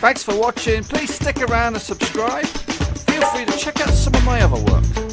Thanks for watching. Please stick around and subscribe. Feel free to check out some of my other work.